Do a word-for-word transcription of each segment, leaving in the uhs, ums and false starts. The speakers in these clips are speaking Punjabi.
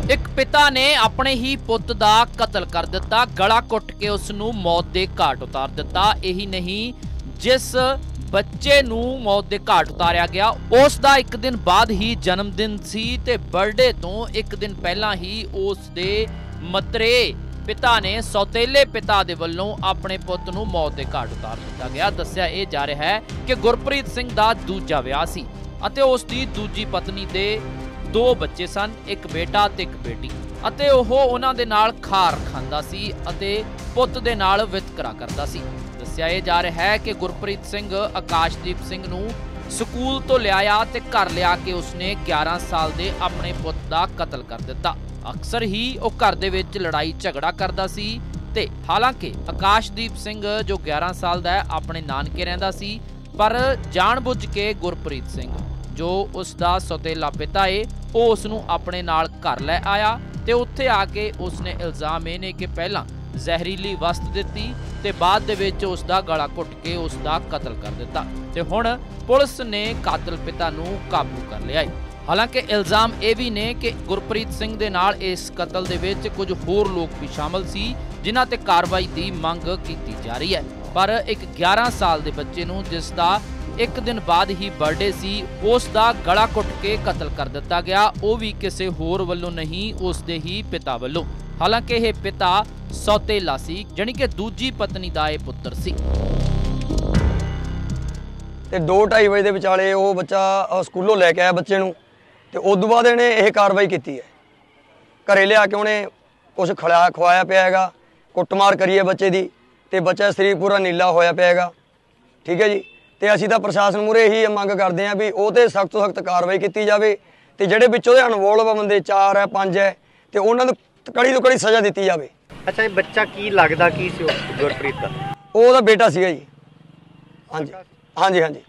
एक पिता ने अपने ही पुत दा कतल कर दिता, गला घुट के उसनू मौत दे घाट उतार दिता। यही नहीं, जिस बच्चे नू मौत दे घाट उतारिया गया उस दा एक दिन बाद ही जन्मदिन सी ते बर्थडे तो एक दिन पहला ही उस दे मतरे पिता ने सौतेले पिता दे वल्लों अपने पुत नू मौत दे घाट उतार दिता गया। दस्सिया ये जा रहा है कि गुरप्रीत सिंह दा दूजा विआह सी अते उस दी दूजी पत्नी दे दो बच्चे सन, एक बेटा ते एक बेटी, अते ओह उन्हां दे नाल खार खांदा सी अते पुत दे नाल वितकरा करदा सी। दस्सिया ये जा रहा है कि गुरप्रीत सिंह आकाशदीप सिंह नू स्कूल तो लियाया ते घर लिया के उसने ग्यारह साल दे अपने पुत दा कतल कर दिता। अक्सर ही वह घर दे विच लड़ाई झगड़ा करदा सी ते हालांकि आकाशदीप सिंह जो ग्यारह साल दा अपने नानके रहिंदा सी, पर जान बुझ के गुरप्रीत सिंह जो उसका सौतेला पिता है वो उसनू अपने नाल घर लै आया ते उत्थे आके उसने इल्जाम ये ने कि पहला जहरीली वस्त दिती ते बाद दे विच उसदा गला घुट के उसका कतल कर दिता ते हुण पुलिस ने कातिल पिता नू काबू कर लिया है। हालांकि इल्जाम ये भी ने कि गुरप्रीत सिंह दे नाल इस कतल दे विच कुछ होर लोग भी शामिल सी जिन्हां ते कार्रवाई की मंग की जा रही है। पर एक ग्यारह साल के बच्चे नू जिसका एक दिन बाद ही बर्थडे सी उसका गला घुट के कतल कर दिता गया, वो भी किसी होर वल्लों नहीं उसके ही पिता वल्लों। हालांकि यह पिता सौतेला सी, जानी कि दूजी पत्नी का यह पुत्र सी। ते दो ढाई बजे के विचाले वो बच्चा स्कूलों लैके आया बच्चे नूं ते उस बाद इन्हें यह कार्रवाई की है। घरे लिया के उन्हें कुछ खिलाया खवाया पिया है, कुटमार करी है बच्चे की, ते बच्चा शरीर पूरा नीला होया पिया है। ठीक है जी, तो असीं तां प्रशासन मूहरे ही मंग करते हैं भी वो तो सख्त तो सख्त कार्रवाई की जाए ते जिहड़े विच उहदे अनवोल्व बंदे चार है पांच है ते उन्हां नूं कड़ी तो कड़ी सज़ा दी जाए। अच्छा, बच्चा की लगदा की सी गुरप्रीत दा? ओहदा बेटा सीगा जी। हाँ जी हाँ जी हाँ जी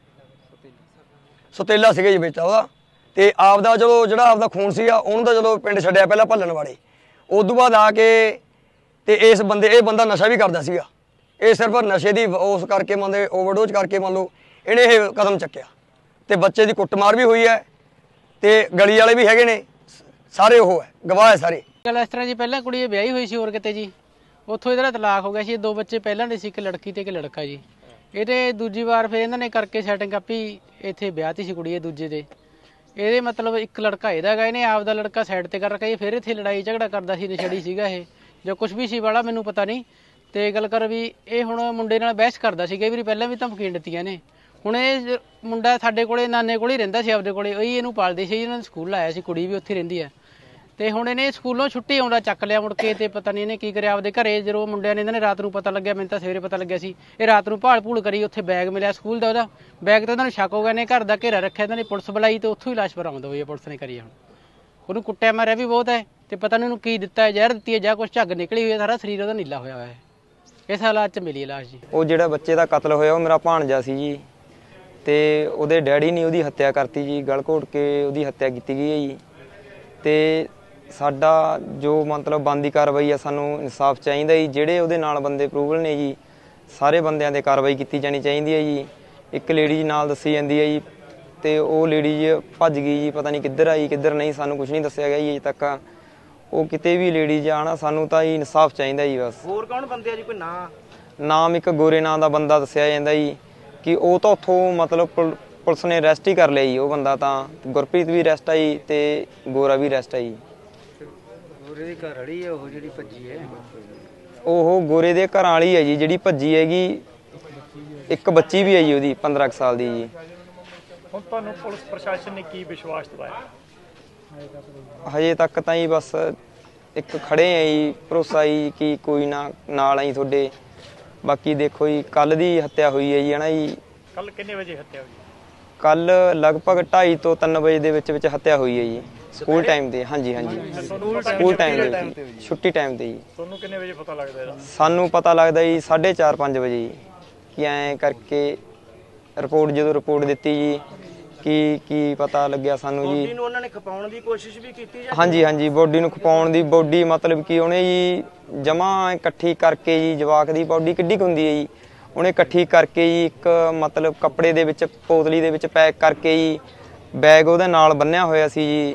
सौतेला सीगा जी बेटा ओहदा। ते आपदा चलो जिहड़ा आपदा खून सीगा उहनूं तां चलो पिंड छड्डिया पहलां भल्लन वाले, उस तों बाद आके ते इस बंदे ये बंदा नशा भी करदा सीगा। ये सिर्फ नशे की उस करके मतलब ओवरडोज करके मान लो इन्हें ये कदम चक्या तो बच्चे की कुटमार भी हुई है तो गली वाले भी है सारे वो है गवाह है सारे। गल इस तरह जी, पहले कुड़ी ब्याही हुई सी और किते जी, उत्थों इधर तलाक हो गया सी। दो बच्चे पहला दे सी, एक लड़की ते एक लड़का जी। ये दूजी बार फिर इन्होंने करके सैटिंग कापी इत्थे ब्याहती सी कुड़ी दूजे दे। ये मतलब एक लड़का इहदा गा, इन्हें आपदा लड़का साइड ते कर रखा जी। फिर इत्थे लड़ाई झगड़ा करदा सी, नशेड़ी सीगा ये जो कुछ भी सी वाला मैनूं पता नहीं। तो गल कर भी ये हुण मुंडे नाल बहस करदा सी, कई वारी पहलां भी धमकीਆਂ ਦਿੱਤੀਆਂ ने। हुण ये मुंडा साडे कोले नाने कोल ही रहिंदा सी, आपदे कोले ही इहनूं पालदे सी। इन्हां ने स्कूल लाया सी, कुड़ी भी उत्थे रहिंदी है। तो हुण इहने स्कूलों छुट्टी आउंदा चक लिया मुड़ के ते पता नहीं इहने की करिया आपदे घरे। ਜਦੋਂ ਮੁੰਡਿਆਂ ਨੇ ਇਹਨਾਂ ਨੇ ਰਾਤ ਨੂੰ ਪਤਾ ਲੱਗਿਆ, ਮੈਨੂੰ ਤਾਂ ਸਵੇਰੇ ਪਤਾ ਲੱਗਿਆ ਸੀ। ਇਹ ਰਾਤ ਨੂੰ ਭਾਲ ਭੂਲ ਕਰੀ, ਉੱਥੇ ਬੈਗ ਮਿਲਿਆ ਸਕੂਲ ਦਾ, ਉਹਦਾ ਬੈਗ ਤੇ ਉਹਨਾਂ ਨੂੰ ਸ਼ੱਕ ਹੋ ਗਿਆ ਨੇ। ਘਰ ਦਾ ਘੇਰਾ ਰੱਖਿਆ ਇਹਨਾਂ ਨੇ, ਪੁਲਿਸ ਬੁਲਾਈ ਤੇ ਉੱਥੋਂ ਹੀ ਲਾਸ਼ ਬਰਾਮਦ ਹੋਈ ਹੈ। ਪੁਲਿਸ ਨੇ ਕਰੀ ਹੁਣ ਉਹਨੂੰ ਕੁੱਟਿਆ ਮਾਰਿਆ ਵੀ ਬਹੁਤ ਹੈ ਤੇ ਪਤਾ ਨਹੀਂ ਉਹਨੂੰ ਕੀ ਦਿੱਤਾ ਹੈ, ਜ਼ਹਿਰ ਦਿੱਤੀ ਹੈ ਜਾਂ ਕੁਝ ਝੱਗ ਨਿਕਲੀ ਹੋਈ ਹੈ। ਸਾਰਾ ਸਰੀਰ ਉਹਦਾ ਨੀਲਾ ਹੋਇਆ ਹੋਇਆ ਹੈ। इस हालात च मिली लाश जी। वो जिहड़ा बच्चे का कतल होया वो मेरा भाणजा सी जी, ते उहदे डैडी ने उहदी हत्या करती जी, गल घोट के उहदी हत्या की गई है जी। ते साडा जो मतलब बनदी कार्रवाई है, सानू इंसाफ चाहिए जी। जिहड़े उहदे नाल बंदे प्रूवल ने जी, सारे बंदियां ते कार्रवाई की जानी चाहिए है जी। एक लेडी नाल दसी जाती है जी, तो वो लेडी भज गई जी, पता नहीं किधर आई किधर नहीं, सानू कुछ नहीं दस्सिया गया जी अजे तक। वो किते भी लेडीज आना, सानू तां ही इंसाफ चाहिए जी बस। होर कौन बंदे जी? कोई नाम नाम एक गोरे नाम का बंदा दस्सिया जांदा जी कि वो तो उत्थों मतलब पुलिस ने अरैसट ही कर लिया जी। वो बंदा तां गुरप्रीत भी अरैसट आई ते गोरा भी अरैसट आई। गोरे दी घर वाली है वो जिहड़ी भज्जी है? ओह गोरे दे घर वाली है जी जिहड़ी भज्जी हैगी। एक बच्ची भी है जी ओहदी पंद्रह साल दी जी। हुण तुहानूं पुलिस प्रशासन ने की विश्वास दिवाया? हजे तक तो ही बस एक खड़े हैं जी, भरोसा ही कि कोई ना नाल आई थोड़े। बाकी देखो जी कल दी हत्या हुई है जी, है ना जी। कल कितने बजे हत्या हुई? कल लगभग ढाई तो तीन बजे दे विच विच हत्या हुई है जी, स्कूल टाइम ते। हाँ जी हाँ जी, स्कूल टाइम ते, छुट्टी टाइम ते जी। तुहानूं कितने बजे पता लगदा है? सानू पता लगदा जी साढ़े चार पाँच बजे जी, कि ऐं करके रिपोर्ट जो रिपोर्ट दित्ती जी की की पता लग्या सानू जी। बॉडी नूं उन्हां ने खपाउण दी कोशिश भी कीती जां? हाँ जी हाँ जी, बॉडी नूं खपाउण दी, बॉडी मतलब कि उन्हें जी जमा इकट्ठी करके जी, जवाक दी बॉडी किड्डी हुंदी है जी, उन्हें इकट्ठी करके जी एक मतलब कपड़े दे विच पोतली दे विच पैक करके जी बैग उहदे नाल बन्निया होया सी जी।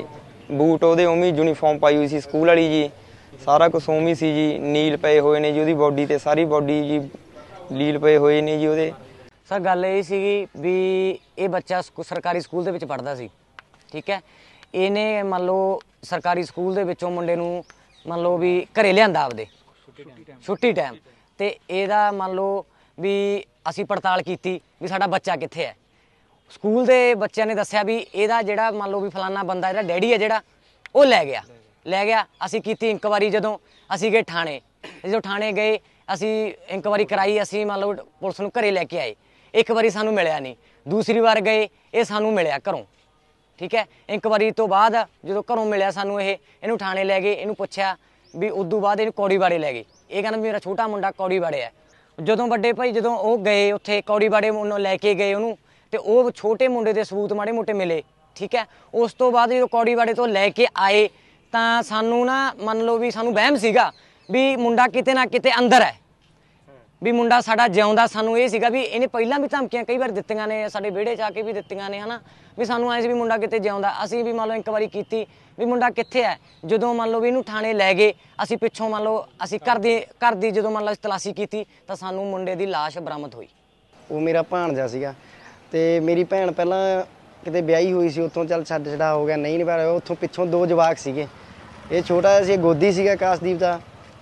ਬੂਟ ਉਹਦੇ ਉਵੇਂ ਯੂਨੀਫਾਰਮ ਪਾਈ ਹੋਈ ਸੀ ਸਕੂਲ ਵਾਲੀ ਜੀ, ਸਾਰਾ ਕੁਛ ਉਵੇਂ ਸੀ ਜੀ। ਨੀਲ ਪਏ ਹੋਏ ਨੇ ਜੀ ਉਹਦੀ ਬੋਡੀ ਤੇ, ਸਾਰੀ ਬੋਡੀ ਜੀ ਲੀਲ ਪਏ ਹੋਏ ਨੇ ਜੀ ਉਹਦੇ। ਸਰ ਗੱਲ ਇਹ ਸੀਗੀ ਵੀ ਇਹ ਬੱਚਾ ਸਰਕਾਰੀ ਸਕੂਲ ਦੇ ਵਿੱਚ ਪੜ੍ਹਦਾ ਸੀ, ਠੀਕ ਹੈ। ਇਹਨੇ ਮੰਨ ਲਓ ਸਰਕਾਰੀ ਸਕੂਲ ਦੇ ਵਿੱਚੋਂ ਮੁੰਡੇ ਨੂੰ ਮੰਨ ਲਓ ਵੀ ਘਰੇ ਲਿਆਂਦਾ ਆਪਦੇ ਛੁੱਟੀ ਟਾਈਮ, ਤੇ ਇਹਦਾ ਮੰਨ ਲਓ ਵੀ ਅਸੀਂ ਪੜਤਾਲ ਕੀਤੀ ਵੀ ਸਾਡਾ ਬੱਚਾ ਕਿੱਥੇ ਹੈ। ਸਕੂਲ ਦੇ ਬੱਚਿਆਂ ਨੇ ਦੱਸਿਆ ਵੀ ਇਹਦਾ ਜਿਹੜਾ ਮੰਨ ਲਓ ਵੀ ਫਲਾਨਾ ਬੰਦਾ ਇਹਦਾ ਡੈਡੀ ਹੈ ਜਿਹੜਾ ਉਹ ਲੈ ਗਿਆ ਲੈ ਗਿਆ ਅਸੀਂ ਕੀਤੀ ਇਨਕੁਆਰੀ। ਜਦੋਂ ਅਸੀਂ ਗਏ ਥਾਣੇ, ਜਦੋਂ ਥਾਣੇ ਗਏ ਅਸੀਂ ਇਨਕੁਆਰੀ ਕਰਾਈ, ਅਸੀਂ ਮੰਨ ਲਓ ਪੁਲਿਸ ਨੂੰ ਘਰੇ ਲੈ ਕੇ ਆਏ। ਇੱਕ ਵਾਰੀ ਸਾਨੂੰ ਮਿਲਿਆ ਨਹੀਂ, ਦੂਸਰੀ ਵਾਰ ਗਏ ਇਹ ਸਾਨੂੰ ਮਿਲਿਆ ਘਰੋਂ, ਠੀਕ ਹੈ। ਇਨਕੁਆਰੀ ਤੋਂ ਬਾਅਦ ਜਦੋਂ ਘਰੋਂ ਮਿਲਿਆ ਸਾਨੂੰ ਇਹ ਇਹਨੂੰ ਥਾਣੇ ਲੈ ਗਏ, ਇਹਨੂੰ ਪੁੱਛਿਆ ਵੀ ਉਦੋਂ ਬਾਅਦ ਇਹਨੂੰ ਕੌੜੀਵਾੜੇ ਲੈ ਗਏ। ਇਹ ਕਹਿੰਦਾ ਮੇਰਾ ਛੋਟਾ ਮੁੰਡਾ ਕੌੜੀਵਾੜੇ ਹੈ। ਜਦੋਂ ਵੱਡੇ ਭਾਈ ਜਦੋਂ ਉਹ ਗਏ ਉੱਥੇ ਕੌੜੀਵਾੜੇ ਉਹਨੂੰ ਲੈ ਕੇ ਗਏ ਉਹਨੂੰ, ਤੇ ਉਹ ਛੋਟੇ ਮੁੰਡੇ ਦੇ ਸਬੂਤ ਮਾੜੇ ਮੋਟੇ ਮਿਲੇ, ਠੀਕ ਹੈ। ਉਸ ਤੋਂ ਬਾਅਦ ਜਦੋਂ ਕੌੜੀਵਾੜੇ ਤੋਂ ਲੈ ਕੇ ਆਏ ਤਾਂ ਸਾਨੂੰ ਨਾ ਮੰਨ ਲਓ ਵੀ ਸਾਨੂੰ ਵਹਿਮ ਸੀਗਾ ਵੀ ਮੁੰਡਾ ਕਿਤੇ ਨਾ ਕਿਤੇ ਅੰਦਰ ਹੈ, ਵੀ ਮੁੰਡਾ ਸਾਡਾ ਜਿਉਂਦਾ। ਸਾਨੂੰ ਇਹ ਸੀਗਾ ਵੀ ਇਹਨੇ ਪਹਿਲਾਂ ਵੀ ਧਮਕੀਆਂ ਕਈ ਵਾਰ ਦਿੱਤੀਆਂ ਨੇ, ਸਾਡੇ ਵਿਹੜੇ 'ਚ ਆ ਕੇ ਵੀ ਦਿੱਤੀਆਂ ਨੇ, ਹੈ ਨਾ, ਵੀ ਸਾਨੂੰ ਐਂ ਸੀ ਵੀ ਮੁੰਡਾ ਕਿਤੇ ਜਿਉਂਦਾ। ਅਸੀਂ ਵੀ ਮੰਨ ਲਓ ਇਨਕੁਆਰੀ ਕੀਤੀ ਵੀ ਮੁੰਡਾ ਕਿੱਥੇ ਹੈ। ਜਦੋਂ ਮੰਨ ਲਓ ਵੀ ਇਹਨੂੰ ਥਾਣੇ ਲੈ ਗਏ, ਅਸੀਂ ਪਿੱਛੋਂ ਮੰਨ ਲਓ ਅਸੀਂ ਘਰ ਦੇ ਘਰ ਦੀ ਜਦੋਂ ਮੰਨ ਲਓ ਤਲਾਸ਼ੀ ਕੀਤੀ ਤਾਂ ਸਾਨੂੰ ਮੁੰਡੇ ਦੀ ਲਾਸ਼ ਬਰਾਮਦ ਹੋਈ। ਉਹ ਮੇਰਾ ਭਾਣਜਾ ਸੀਗਾ ਤੇ ਮੇਰੀ ਭੈਣ ਪਹਿਲਾਂ ਕਿਤੇ ਵਿਆਹੀ ਹੋਈ ਸੀ, ਉੱਥੋਂ ਚੱਲ ਛੱਡ ਛੜਾ ਹੋ ਗਿਆ, ਨਹੀਂ ਨਿਭਾ ਰਿਹਾ। ਉੱਥੋਂ ਪਿੱਛੋਂ ਦੋ ਜਵਾਕ ਸੀਗੇ, ਇਹ ਛੋਟਾ ਸੀ, ਗੋਦੀ ਸੀਗਾ ਆਕਾਸ਼ਦੀਪ ਦਾ।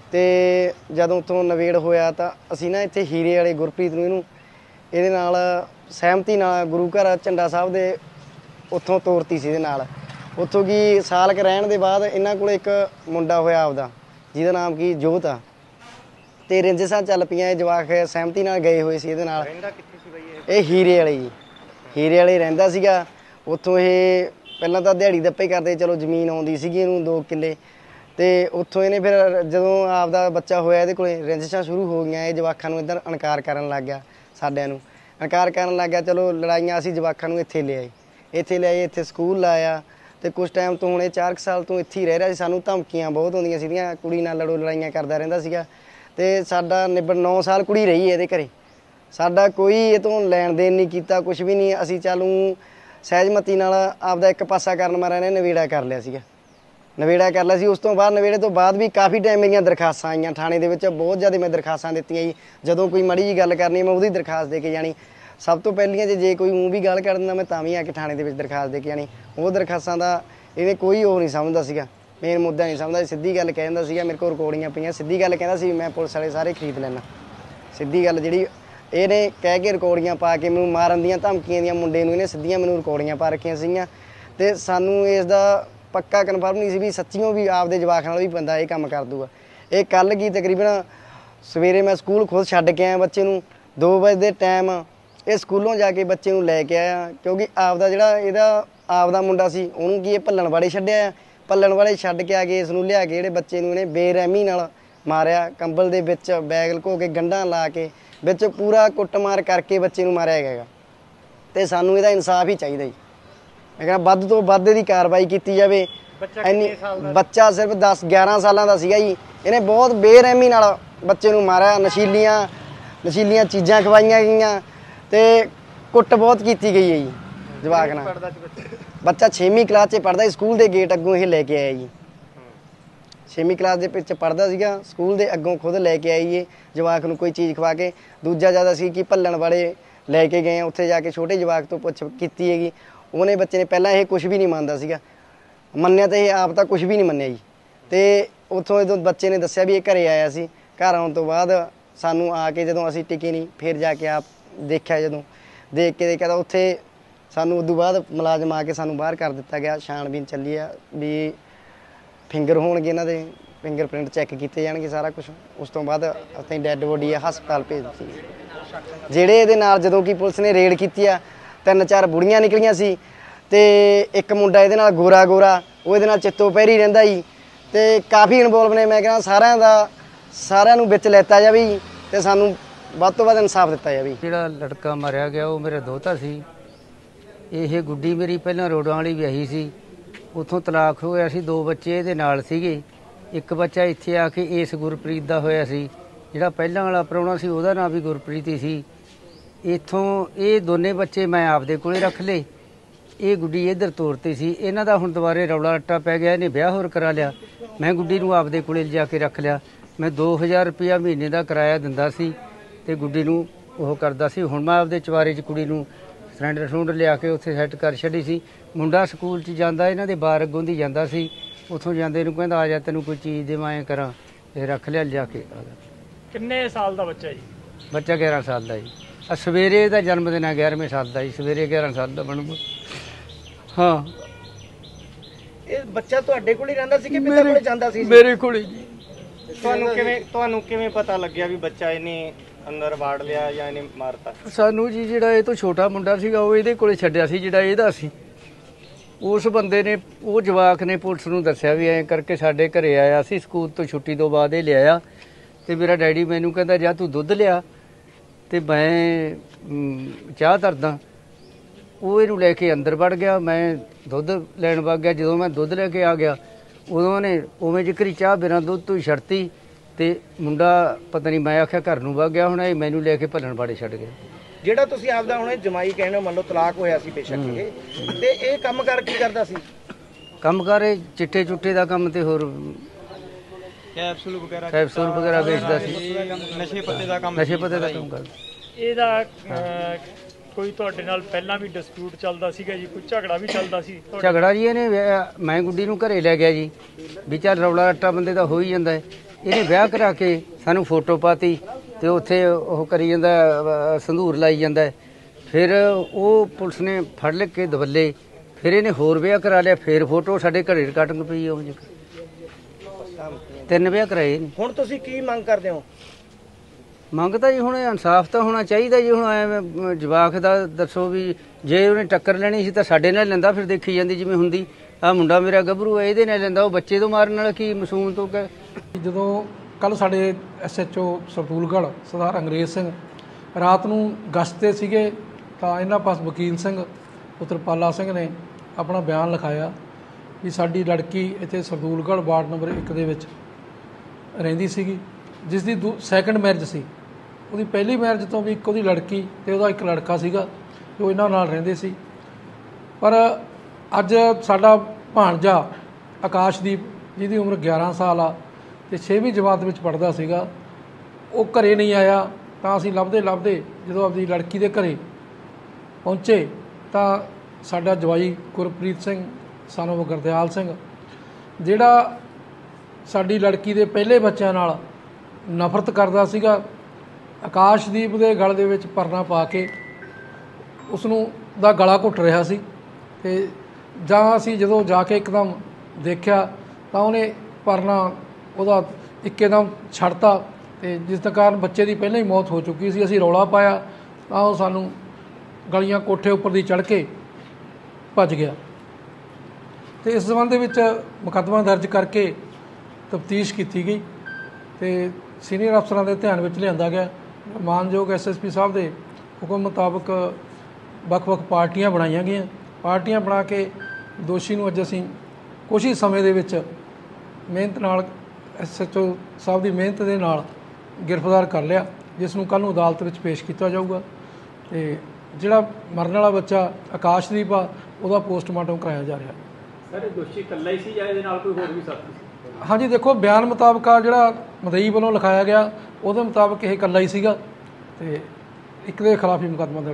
ਤੇ ਜਦੋਂ ਉੱਥੋਂ ਨਵੇੜ ਹੋਇਆ ਤਾਂ ਅਸੀਂ ਨਾ ਇੱਥੇ ਹੀਰੇ ਵਾਲੇ ਗੁਰਪ੍ਰੀਤ ਨੂੰ ਇਹਨੂੰ ਇਹਦੇ ਨਾਲ ਸਹਿਮਤੀ ਨਾਲ ਗੁਰੂ ਘਰ ਝੰਡਾ ਸਾਹਿਬ ਦੇ ਉੱਥੋਂ ਤੋਰਤੀ ਸੀ ਇਹਦੇ ਨਾਲ। ਉੱਥੋਂ ਕੀ ਸਾਲ ਕੁ ਰਹਿਣ ਦੇ ਬਾਅਦ ਇਹਨਾਂ ਕੋਲ ਇੱਕ ਮੁੰਡਾ ਹੋਇਆ ਆਪਦਾ ਜਿਹਦਾ ਨਾਮ ਕੀ ਜੋਤ ਆ, ਤੇ ਰੰਜਿਸ਼ਾਂ ਚੱਲ ਪਈਆਂ। ਇਹ ਜਵਾਕ ਸਹਿਮਤੀ ਨਾਲ ਗਏ ਹੋਏ ਸੀ ਇਹਦੇ ਨਾਲ। ਇਹ ਹੀਰੇ ਵਾਲੇ ਜੀ, ਹੀਰੇ ਵਾਲੇ ਰਹਿੰਦਾ ਸੀਗਾ। ਉੱਥੋਂ ਇਹ ਪਹਿਲਾਂ ਤਾਂ ਦਿਹਾੜੀ ਦੱਪੇ ਕਰਦੇ, ਚਲੋ ਜ਼ਮੀਨ ਆਉਂਦੀ ਸੀਗੀ ਇਹਨੂੰ ਦੋ ਕਿੱਲੇ, ਤੇ ਉੱਥੋਂ ਇਹਨੇ ਫਿਰ ਜਦੋਂ ਆਪਦਾ ਬੱਚਾ ਹੋਇਆ ਇਹਦੇ ਕੋਲੇ ਰੰਜਿਸ਼ਾਂ ਸ਼ੁਰੂ ਹੋ ਗਈਆਂ। ਇਹ ਜਵਾਕਾਂ ਨੂੰ ਇੱਧਰ ਇਨਕਾਰ ਕਰਨ ਲੱਗ ਗਿਆ, ਸਾਡਿਆਂ ਨੂੰ ਇਨਕਾਰ ਕਰਨ ਲੱਗ ਗਿਆ। ਚਲੋ ਲੜਾਈਆਂ, ਅਸੀਂ ਜਵਾਕਾਂ ਨੂੰ ਇੱਥੇ ਲਿਆਏ ਇੱਥੇ ਲਿਆਏ ਇੱਥੇ ਸਕੂਲ ਲਾਇਆ। ਤੇ ਕੁਛ ਟਾਈਮ ਤੋਂ ਹੁਣ ਇਹ ਚਾਰ ਕੁ ਸਾਲ ਤੋਂ ਇੱਥੇ ਹੀ ਰਹਿ ਰਿਹਾ ਸੀ। ਸਾਨੂੰ ਧਮਕੀਆਂ ਬਹੁਤ ਆਉਂਦੀਆਂ ਸੀਗੀਆਂ, ਕੁੜੀ ਨਾਲ ਲੜੋ ਲੜਾਈਆਂ ਕਰਦਾ ਰਹਿੰਦਾ ਸੀਗਾ। ਤੇ ਸਾਡਾ ਨਿਬੜ ਨੌ ਸਾਲ ਕੁੜੀ ਰਹੀ ਇਹਦੇ ਘਰੇ, ਸਾਡਾ ਕੋਈ ਇਹ ਤੋਂ ਲੈਣ ਦੇਣ ਨਹੀਂ ਕੀਤਾ, ਕੁਛ ਵੀ ਨਹੀਂ। ਅਸੀਂ ਚਾਲੂ ਸਹਿਜਮਤੀ ਨਾਲ ਆਪਦਾ ਇੱਕ ਪਾਸਾ ਕਰਨ ਮਾਰਿਆ ਨੇ ਨਵੇੜਾ ਕਰ ਲਿਆ ਸੀਗਾ, ਨਵੇੜਾ ਕਰ ਲਿਆ ਸੀ। ਉਸ ਤੋਂ ਬਾਅਦ ਨਵੇੜੇ ਤੋਂ ਬਾਅਦ ਵੀ ਕਾਫੀ ਟਾਈਮ ਮੇਰੀਆਂ ਦਰਖਾਸਤਾਂ ਆਈਆਂ ਥਾਣੇ ਦੇ ਵਿੱਚ, ਬਹੁਤ ਜ਼ਿਆਦਾ ਮੈਂ ਦਰਖਾਸਤਾਂ ਦਿੱਤੀਆਂ ਜੀ। ਜਦੋਂ ਕੋਈ ਮਾੜੀ ਜਿਹੀ ਗੱਲ ਕਰਨੀ ਮੈਂ ਉਹਦੀ ਦਰਖਾਸਤ ਦੇ ਕੇ ਜਾਣੀ। ਸਭ ਤੋਂ ਪਹਿਲੀਆਂ ਜੇ ਜੇ ਕੋਈ ਊਂ ਵੀ ਗੱਲ ਕਰ ਦਿੰਦਾ ਮੈਂ ਤਾਂ ਵੀ ਆ ਕੇ ਥਾਣੇ ਦੇ ਵਿੱਚ ਦਰਖਾਸਤ ਦੇ ਕੇ ਜਾਣੀ। ਉਹ ਦਰਖਾਸਤਾਂ ਦਾ ਇਹਨੇ ਕੋਈ ਉਹ ਨਹੀਂ ਸਮਝਦਾ ਸੀਗਾ, ਮੇਨ ਮੁੱਦਾ ਨਹੀਂ ਸਮਝਦਾ। ਸਿੱਧੀ ਗੱਲ ਕਹਿ ਦਿੰਦਾ ਸੀਗਾ, ਮੇਰੇ ਕੋਲ ਰਿਕਾਰਡਿੰਗਾਂ ਪਈਆਂ, ਸਿੱਧੀ ਗੱਲ ਕਹਿੰਦਾ ਸੀ ਮੈਂ ਪੁਲਿਸ ਵਾਲੇ ਸਾਰੇ ਖਰੀਦ ਲੈਣਾ। ਸਿੱਧੀ ਗੱਲ ਜਿਹੜੀ ਇਹਨੇ ਕਹਿ ਕੇ ਰਿਕਾਰਡਿੰਗਾਂ ਪਾ ਕੇ ਮੈਨੂੰ ਮਾਰਨ ਦੀਆਂ ਧਮਕੀਆਂ ਦੀਆਂ ਮੁੰਡੇ ਨੂੰ ਇਹਨੇ ਸਿੱਧੀਆਂ ਮੈਨੂੰ ਰਿਕਾਰਡਿੰਗਾਂ ਪਾ ਰੱਖੀਆਂ ਸੀਗੀਆਂ। ਤੇ ਸਾਨੂੰ ਇਸ ਦਾ ਪੱਕਾ ਕਨਫਰਮ ਨਹੀਂ ਸੀ ਵੀ ਸੱਚੀਓ ਵੀ ਆਪਦੇ ਜਵਾਕ ਨਾਲ ਵੀ ਬੰਦਾ ਇਹ ਕੰਮ ਕਰ ਦੂਗਾ। ਇਹ ਕੱਲ੍ਹ ਕੀ ਤਕਰੀਬਨ ਸਵੇਰੇ ਮੈਂ ਸਕੂਲ ਖੁਦ ਛੱਡ ਕੇ ਆਇਆ ਬੱਚੇ ਨੂੰ, ਦੋ ਵਜੇ ਦੇ ਟਾਈਮ ਇਹ ਸਕੂਲੋਂ ਜਾ ਕੇ ਬੱਚੇ ਨੂੰ ਲੈ ਕੇ ਆਇਆ, ਕਿਉਂਕਿ ਆਪਦਾ ਜਿਹੜਾ ਇਹਦਾ ਆਪਦਾ ਮੁੰਡਾ ਸੀ ਉਹਨੂੰ ਕੀ ਇਹ ਭੱਲਣ ਵਾਲੇ ਛੱਡਿਆ, ਭੱਲਣ ਵਾਲੇ ਛੱਡ ਕੇ ਆ ਕੇ ਇਸ ਨੂੰ ਲਿਆ ਕੇ ਜਿਹੜੇ ਬੱਚੇ ਨੂੰ ਇਹਨੇ ਬੇਰਹਿਮੀ ਨਾਲ ਮਾਰਿਆ, ਕੰਬਲ ਦੇ ਵਿੱਚ ਬੈਗ ਲੁਕੋ ਕੇ ਗੰਢਾਂ ਲਾ ਕੇ ਵਿੱਚ ਪੂਰਾ ਕੁੱਟਮਾਰ ਕਰਕੇ ਬੱਚੇ ਨੂੰ ਮਾਰਿਆ ਹੈਗਾ। ਤੇ ਸਾਨੂੰ ਇਹਦਾ ਇਨਸਾਫ ਹੀ ਚਾਹੀਦਾ ਜੀ। ਮੈਂ ਕਹਿੰਦਾ ਵੱਧ ਤੋਂ ਵੱਧ ਇਹਦੀ ਕਾਰਵਾਈ ਕੀਤੀ ਜਾਵੇ। ਇੰਨੀ ਬੱਚਾ ਸਿਰਫ ਦਸ ਗਿਆਰਾਂ ਸਾਲਾਂ ਦਾ ਸੀਗਾ ਜੀ, ਇਹਨੇ ਬਹੁਤ ਬੇਰਹਿਮੀ ਨਾਲ ਬੱਚੇ ਨੂੰ ਮਾਰਿਆ, ਨਸ਼ੀਲੀਆਂ ਨਸ਼ੀਲੀਆਂ ਚੀਜ਼ਾਂ ਖਵਾਈਆਂ ਗਈਆਂ ਤੇ ਕੁੱਟ ਬਹੁਤ ਕੀਤੀ ਗਈ ਹੈ ਜੀ ਜਵਾਕ ਨਾਲ। ਬੱਚਾ ਛੇਵੀਂ ਕਲਾਸ 'ਚ ਪੜ੍ਹਦਾ, ਸਕੂਲ ਦੇ ਗੇਟ ਅੱਗੋਂ ਇਹ ਲੈ ਕੇ ਆਇਆ ਜੀ। ਛੇਵੀਂ ਕਲਾਸ ਦੇ ਵਿੱਚ ਪੜ੍ਹਦਾ ਸੀਗਾ, ਸਕੂਲ ਦੇ ਅੱਗੋਂ ਖੁਦ ਲੈ ਕੇ ਆਈਏ ਜਵਾਕ ਨੂੰ ਕੋਈ ਚੀਜ਼ ਖਵਾ ਕੇ। ਦੂਜਾ ਜ਼ਿਆਦਾ ਸੀ ਕਿ ਭੱਲਣ ਵਾਲੇ ਲੈ ਕੇ ਗਏ, ਉੱਥੇ ਜਾ ਕੇ ਛੋਟੇ ਜਵਾਕ ਤੋਂ ਪੁੱਛ ਕੀਤੀ ਹੈਗੀ। ਉਹਨੇ ਬੱਚੇ ਨੇ ਪਹਿਲਾਂ ਇਹ ਕੁਝ ਵੀ ਨਹੀਂ ਮੰਨਦਾ ਸੀਗਾ, ਮੰਨਿਆ ਤਾਂ ਇਹ ਆਪ ਤਾਂ ਕੁਝ ਵੀ ਨਹੀਂ ਮੰਨਿਆ ਜੀ। ਤੇ ਉੱਥੋਂ ਜਦੋਂ ਬੱਚੇ ਨੇ ਦੱਸਿਆ ਵੀ ਇਹ ਘਰੇ ਆਇਆ ਸੀ, ਘਰ ਆਉਣ ਤੋਂ ਬਾਅਦ ਸਾਨੂੰ ਆ ਕੇ ਜਦੋਂ ਅਸੀਂ ਟਿਕੇ ਨਹੀਂ, ਫਿਰ ਜਾ ਕੇ ਆਪ ਦੇਖਿਆ, ਜਦੋਂ ਦੇਖ ਕੇ ਦੇਖਿਆ ਤਾਂ ਉੱਥੇ ਸਾਨੂੰ ਉਦੋਂ ਬਾਅਦ ਮੁਲਾਜ਼ਮ ਆ ਕੇ ਸਾਨੂੰ ਬਾਹਰ ਕਰ ਦਿੱਤਾ ਗਿਆ। ਛਾਣਬੀਨ ਚੱਲੀ ਆ ਵੀ ਫਿੰਗਰ ਹੋਣਗੇ ਇਹਨਾਂ ਦੇ, ਫਿੰਗਰਪ੍ਰਿੰਟ ਚੈੱਕ ਕੀਤੇ ਜਾਣਗੇ ਸਾਰਾ ਕੁਝ। ਉਸ ਤੋਂ ਬਾਅਦ ਅਸੀਂ ਡੈੱਡ ਬੋਡੀ ਆ ਹਸਪਤਾਲ ਭੇਜ ਦਿੱਤੀ। ਜਿਹੜੇ ਇਹਦੇ ਨਾਲ ਜਦੋਂ ਕਿ ਪੁਲਿਸ ਨੇ ਰੇਡ ਕੀਤੀ ਆ, ਤਿੰਨ ਚਾਰ ਬੁੜੀਆਂ ਨਿਕਲੀਆਂ ਸੀ ਤੇ ਇੱਕ ਮੁੰਡਾ ਇਹਦੇ ਨਾਲ ਗੋਰਾ ਗੋਰਾ ਉਹ ਇਹਦੇ ਨਾਲ ਚਿੱਤੋ ਪਹਿਰੀ ਰਹਿੰਦਾ ਜੀ। ਤੇ ਕਾਫੀ ਇਨਵੋਲਵ ਨੇ, ਮੈਂ ਕਹਿੰਦਾ ਸਾਰਿਆਂ ਦਾ ਸਾਰਿਆਂ ਨੂੰ ਵਿੱਚ ਲੈਤਾ ਜਾਵੇ ਜੀ ਤੇ ਸਾਨੂੰ ਵੱਧ ਤੋਂ ਵੱਧ ਇਨਸਾਫ ਦਿੱਤਾ ਜਾਵੇ। ਜਿਹੜਾ ਲੜਕਾ ਮਾਰਿਆ ਗਿਆ ਉਹ ਮੇਰਾ ਦੋਹਤਾ ਸੀ। ਇਹ ਗੁੱਡੀ ਮੇਰੀ ਪਹਿਲਾਂ ਰੋਡਾਂ ਵਾਲੀ ਵਿਆਹੀ ਸੀ, ਉੱਥੋਂ ਤਲਾਕ ਹੋਇਆ ਸੀ, ਦੋ ਬੱਚੇ ਇਹਦੇ ਨਾਲ ਸੀਗੇ। ਇੱਕ ਬੱਚਾ ਇੱਥੇ ਆ ਕੇ ਇਸ ਗੁਰਪ੍ਰੀਤ ਦਾ ਹੋਇਆ ਸੀ, ਜਿਹੜਾ ਪਹਿਲਾਂ ਵਾਲਾ ਪ੍ਰਾਹੁਣਾ ਸੀ ਉਹਦਾ ਨਾਂ ਵੀ ਗੁਰਪ੍ਰੀਤ ਹੀ ਸੀ। ਇੱਥੋਂ ਇਹ ਦੋਨੇ ਬੱਚੇ ਮੈਂ ਆਪਦੇ ਕੋਲੇ ਰੱਖ ਲਏ ਇਹ ਗੁੱਡੀ ਇੱਧਰ ਤੋਰਤੀ ਸੀ। ਇਹਨਾਂ ਦਾ ਹੁਣ ਦੁਬਾਰੇ ਰੌਲਾ ਰੱਟਾ ਪੈ ਗਿਆ, ਇਹਨੇ ਵਿਆਹ ਹੋਰ ਕਰਾ ਲਿਆ। ਮੈਂ ਗੁੱਡੀ ਨੂੰ ਆਪਦੇ ਕੋਲੇ ਲਿਜਾ ਕੇ ਰੱਖ ਲਿਆ। ਮੈਂ ਦੋ ਹਜ਼ਾਰ ਰੁਪਇਆ ਮਹੀਨੇ ਦਾ ਕਿਰਾਇਆ ਦਿੰਦਾ ਸੀ ਤੇ ਗੁੱਡੀ ਨੂੰ ਉਹ ਕਰਦਾ ਸੀ। ਹੁਣ ਮੈਂ ਆਪਦੇ ਚਵਾਰੇ 'ਚ ਕੁੜੀ ਨੂੰ ਸਿਲੰਡਰ ਸਿਲੰਡਰ ਲਿਆ ਕੇ ਉੱਥੇ ਸੈੱਟ ਕਰ ਛੱਡੀ ਸੀ। ਮੁੰਡਾ ਸਕੂਲ 'ਚ ਜਾਂਦਾ, ਇਹਨਾਂ ਦੇ ਬਾਰ ਅੱਗੋਂ ਦੀ ਜਾਂਦਾ ਸੀ। ਉੱਥੋਂ ਜਾਂਦੇ ਨੂੰ ਕਹਿੰਦਾ ਆ ਜਾ ਤੈਨੂੰ ਕੋਈ ਚੀਜ਼ ਦੇਵਾਂ ਐਂ ਕਰਾਂ, ਇਹ ਰੱਖ ਲਿਆ ਲਿਜਾ ਕੇ। ਕਿੰਨੇ ਸਾਲ ਦਾ ਬੱਚਾ ਜੀ? ਬੱਚਾ ਗਿਆਰਾਂ ਸਾਲ ਦਾ ਜੀ। ਆ ਸਵੇਰੇ ਦਾ ਜਨਮ ਦਿਨ ਹੈ, ਗਿਆਰਵੇਂ ਸਾਲ ਦਾ ਜੀ। ਸਵੇਰੇ ਗਿਆਰਾਂ ਸਾਲ ਦਾ ਬਣੂਗਾ। ਹਾਂ, ਇਹ ਬੱਚਾ ਤੁਹਾਡੇ ਕੋਲ ਹੀ ਰਹਿੰਦਾ ਸੀ ਕਿ ਪਿਤਾ ਕੋਲ ਜਾਂਦਾ ਸੀ? ਮੇਰੇ ਕੋਲ ਹੀ ਜੀ। ਤੁਹਾਨੂੰ ਕਿਵੇਂ ਤੁਹਾਨੂੰ ਕਿਵੇਂ ਪਤਾ ਲੱਗਿਆ ਵੀ ਬੱਚਾ ਇਹਨੇ ਅੰਦਰ ਵਾੜ ਲਿਆ ਜਾਂ ਇਹਨੇ ਮਾਰਤਾ? ਸਾਨੂੰ ਜੀ ਜਿਹੜਾ ਇਹ ਤੋਂ ਛੋਟਾ ਮੁੰਡਾ ਸੀਗਾ ਉਹ ਇਹਦੇ ਕੋਲੇ ਛੱਡਿਆ ਸੀ, ਜਿਹੜਾ ਇਹਦਾ ਸੀ। ਉਸ ਬੰਦੇ ਨੇ, ਉਹ ਜਵਾਕ ਨੇ ਪੁਲਿਸ ਨੂੰ ਦੱਸਿਆ ਵੀ ਐਂ ਕਰਕੇ ਸਾਡੇ ਘਰੇ ਆਇਆ ਸੀ ਸਕੂਲ ਤੋਂ ਛੁੱਟੀ ਤੋਂ ਬਾਅਦ ਇਹ ਲਿਆਇਆ ਤੇ ਮੇਰਾ ਡੈਡੀ ਮੈਨੂੰ ਕਹਿੰਦਾ ਜਾ ਤੂੰ ਦੁੱਧ ਲਿਆ ਤੇ ਮੈਂ ਚਾਹ ਧਰਦਾ। ਉਹ ਇਹਨੂੰ ਲੈ ਕੇ ਅੰਦਰ ਵੜ ਗਿਆ, ਮੈਂ ਦੁੱਧ ਲੈਣ ਵਗ ਗਿਆ। ਜਦੋਂ ਮੈਂ ਦੁੱਧ ਲੈ ਕੇ ਆ ਗਿਆ ਉਦੋਂ ਉਹਨੇ ਉਵੇਂ ਜ਼ਿਕਰੀ ਚਾਹ ਬਿਨਾਂ ਦੁੱਧ ਤੋਂ ਹੀ ਛੱਡਤੀ ਤੇ ਮੁੰਡਾ ਪਤਾ ਨਹੀਂ, ਮੈਂ ਆਖਿਆ ਘਰ ਨੂੰ ਵਗ ਗਿਆ ਹੁਣ, ਇਹ ਮੈਨੂੰ ਲੈ ਕੇ ਭੱਲਣ ਬਾੜੇ ਛੱਡ ਗਿਆ। ਜਿਹੜਾ ਤੁਸੀਂ ਆਪਦਾ ਹੁਣੇ ਜਮਾਈ ਕਹਿੰਦੇ ਹੋ, ਮੰਨ ਲਓ ਤਲਾਕ ਹੋਇਆ ਸੀ ਬੇਸ਼ੱਕ ਇਹ, ਤੇ ਇਹ ਕੰਮ ਕਰ ਕੀ ਕਰਦਾ ਸੀ? ਕੰਮ ਕਰ ਇਹ ਚਿੱਟੇ ਚੁੱਟੇ ਦਾ ਕੰਮ ਤੇ ਹੋਰ ਕੈਪਸੂਲ ਵਗੈਰਾ ਕੈਪਸੂਲ ਵਗੈਰਾ ਵੇਚਦਾ ਸੀ। ਨਸ਼ੇ ਪੱਤੇ ਦਾ ਕੰਮ ਨਸ਼ੇ ਪੱਤੇ ਦਾ ਕੰਮ ਕਰਦਾ। ਇਹਦਾ ਅਹ, ਕੋਈ ਤੁਹਾਡੇ ਨਾਲ ਪਹਿਲਾਂ ਵੀ ਡਿਸਪਿਊਟ ਚੱਲਦਾ ਸੀਗਾ ਜੀ? ਕੋਈ ਝਗੜਾ ਵੀ ਚੱਲਦਾ ਸੀ ਤੁਹਾਡੇ? ਝਗੜਾ ਜੀ ਇਹਨੇ ਵਿਆਹ- ਮੈਂ ਗੁੱਡੀ ਨੂੰ ਘਰੇ ਲੈ ਗਿਆ ਜੀ ਵੀ ਚੱਲ ਰੌਲਾ ਰੱਟਾ ਬੰਦੇ ਦਾ ਹੋ ਹੀ ਜਾਂਦਾ ਹੈ। ਇਹਨੇ ਵਿਆਹ ਕਰਾ ਕੇ ਸਾਨੂੰ ਫੋਟੋ ਪਾਤੀ ਤੇ ਉੱਥੇ ਉਹ ਕਰੀ ਜਾਂਦਾ, ਸੰਧੂਰ ਲਾਈ ਜਾਂਦਾ। ਫਿਰ ਉਹ ਪੁਲਿਸ ਨੇ ਫੜ ਲੈ ਕੇ ਦਵੱਲੇ, ਫਿਰ ਇਹਨੇ ਹੋਰ ਵਿਆਹ ਕਰਾ ਲਿਆ। ਫਿਰ ਫੋਟੋ ਸਾਡੇ ਘਰੇ ਰਿਕਾਰਡਿੰਗ ਪਈ ਉਹ ਜੀ। ਤਿੰਨ ਵਿਆਹ ਕਰਾਏ ਨੇ। ਹੁਣ ਤੁਸੀਂ ਕੀ ਮੰਗ ਕਰਦੇ ਹੋ? ਮੰਗ ਤਾਂ ਜੀ ਹੁਣ ਇਨਸਾਫ ਤਾਂ ਹੋਣਾ ਚਾਹੀਦਾ ਜੀ। ਹੁਣ ਐਵੇਂ ਜਵਾਕ ਦਾ ਦੱਸੋ ਵੀ ਜੇ ਉਹਨੇ ਟੱਕਰ ਲੈਣੀ ਸੀ ਤਾਂ ਸਾਡੇ ਨਾਲ ਲੈਂਦਾ, ਫਿਰ ਦੇਖੀ ਜਾਂਦੀ ਜਿਵੇਂ ਹੁੰਦੀ। ਆਹ ਮੁੰਡਾ ਮੇਰਾ ਗੱਭਰੂ ਹੈ, ਇਹਦੇ ਨਾਲ ਲੈਂਦਾ, ਉਹ ਬੱਚੇ ਤੋਂ ਮਾਰਨ ਨਾਲ ਕੀ ਮਾਸੂਮ ਤੋਂ ਕਹਿ। ਜਦੋਂ ਕੱਲ ਸਾਡੇ S H O Sardulgarh Sardar Angrez Singh ਰਾਤ ਨੂੰ ਗਸ਼ਤ 'ਤੇ ਸੀਗੇ ਤਾਂ ਇਹਨਾਂ ਪਾਸ ਵਕੀਲ ਸਿੰਘ ਪੁੱਤਰ ਪਾਲਾ ਸਿੰਘ ਨੇ ਆਪਣਾ ਬਿਆਨ ਲਿਖਾਇਆ ਵੀ ਸਾਡੀ ਲੜਕੀ ਇੱਥੇ ਸਰਦੂਲਗੜ੍ਹ ਵਾਰਡ ਨੰਬਰ ਇੱਕ ਦੇ ਵਿੱਚ ਰਹਿੰਦੀ ਸੀਗੀ, ਜਿਸ ਦੀ ਦੂ ਸੈਕੰਡ ਮੈਰਿਜ ਸੀ। ਉਹਦੀ ਪਹਿਲੀ ਮੈਰਿਜ ਤੋਂ ਵੀ ਇੱਕ ਉਹਦੀ ਲੜਕੀ ਤੇ ਉਹਦਾ ਇੱਕ ਲੜਕਾ ਸੀਗਾ ਜੋ ਇਹਨਾਂ ਨਾਲ ਰਹਿੰਦੇ ਸੀ। ਪਰ ਅੱਜ ਸਾਡਾ ਭਾਣਜਾ ਆਕਾਸ਼ਦੀਪ, ਜਿਹਦੀ ਉਮਰ ਗਿਆਰਾਂ ਸਾਲ ਆ ਤੇ ਛੇਵੀਂ ਜਮਾਤ ਵਿੱਚ ਪੜ੍ਹਦਾ ਸੀਗਾ, ਉਹ ਘਰੇ ਨਹੀਂ ਆਇਆ। ਤਾਂ ਅਸੀਂ ਲੱਭਦੇ ਲੱਭਦੇ ਜਦੋਂ ਆਪਣੀ ਲੜਕੀ ਦੇ ਘਰੇ ਪਹੁੰਚੇ ਤਾਂ ਸਾਡਾ ਜਵਾਈ ਗੁਰਪ੍ਰੀਤ ਸਿੰਘ ਸਾਨੂੰ ਗੁਰਦਿਆਲ ਸਿੰਘ, ਜਿਹੜਾ ਸਾਡੀ ਲੜਕੀ ਦੇ ਪਹਿਲੇ ਬੱਚਿਆਂ ਨਾਲ ਨਫ਼ਰਤ ਕਰਦਾ ਸੀਗਾ, ਆਕਾਸ਼ਦੀਪ ਦੇ ਗਲ ਦੇ ਵਿੱਚ ਪਰਨਾ ਪਾ ਕੇ ਉਸ ਨੂੰ ਦਾ ਗਲਾ ਘੁੱਟ ਰਿਹਾ ਸੀ। ਤੇ ਜਾਂ ਅਸੀਂ ਜਦੋਂ ਜਾ ਕੇ ਇੱਕਦਮ ਦੇਖਿਆ ਤਾਂ ਉਹਨੇ ਪਰਨਾ ਉਹਦਾ ਇੱਕਦਮ ਛੱਡਤਾ ਤੇ ਜਿਸ ਦੇ ਕਾਰਨ ਬੱਚੇ ਦੀ ਪਹਿਲਾਂ ਹੀ ਮੌਤ ਹੋ ਚੁੱਕੀ ਸੀ। ਅਸੀਂ ਰੌਲਾ ਪਾਇਆ ਤਾਂ ਉਹ ਸਾਨੂੰ ਗਲੀਆਂ ਕੋਠੇ ਉੱਪਰ ਦੀ ਚੜ੍ਹ ਕੇ ਭੱਜ ਗਿਆ। ਤੇ ਇਸ ਸੰਬੰਧ ਦੇ ਵਿੱਚ ਮੁਕੱਦਮਾ ਦਰਜ ਕਰਕੇ ਤਫਤੀਸ਼ ਕੀਤੀ ਗਈ ਤੇ ਸੀਨੀਅਰ ਅਫਸਰਾਂ ਦੇ ਧਿਆਨ ਵਿੱਚ ਲਿਆਂਦਾ ਗਿਆ। ਮਾਨਯੋਗ ਐਸ ਐਸ ਪੀ ਸਾਹਿਬ ਦੇ ਹੁਕਮ ਮੁਤਾਬਕ ਵੱਖ-ਵੱਖ ਪਾਰਟੀਆਂ ਬਣਾਈਆਂ ਗਈਆਂ। ਪਾਰਟੀਆਂ ਬਣਾ ਕੇ ਦੋਸ਼ੀ ਨੂੰ ਅੱਜ ਅਸੀਂ ਕੁਛ ਹੀ ਸਮੇਂ ਦੇ ਵਿੱਚ ਮਿਹਨਤ ਨਾਲ ਐਸ ਐਚ ਓ ਸਾਹਿਬ ਦੀ ਮਿਹਨਤ ਦੇ ਨਾਲ ਗ੍ਰਿਫਤਾਰ ਕਰ ਲਿਆ, ਜਿਸ ਨੂੰ ਕੱਲ੍ਹ ਨੂੰ ਅਦਾਲਤ ਵਿੱਚ ਪੇਸ਼ ਕੀਤਾ ਜਾਊਗਾ। ਤੇ ਜਿਹੜਾ ਮਰਨ ਵਾਲਾ ਬੱਚਾ ਆਕਾਸ਼ਦੀਪ ਆ, ਉਹਦਾ ਪੋਸਟਮਾਰਟਮ ਕਰਾਇਆ ਜਾ ਰਿਹਾ। ਸਰ, ਦੋਸ਼ੀ ਇਕੱਲਾ ਹੀ ਸੀ ਜਾਂ ਇਹਦੇ ਨਾਲ ਕੋਈ ਹੋਰ ਵੀ ਸਾਥੀ ਸੀ? ਹਾਂਜੀ, ਦੇਖੋ ਬਿਆਨ ਮੁਤਾਬਕ ਆ ਜਿਹੜਾ ਮਦਈ ਵੱਲੋਂ ਲਿਖਾਇਆ ਗਿਆ ਉਹਦੇ ਮੁਤਾਬਕ ਇਹ ਇਕੱਲਾ ਹੀ ਸੀਗਾ ਤੇ ਇੱਕ ਦੇ ਖਿਲਾਫ ਹੀ ਮੁਕੱਦਮਾ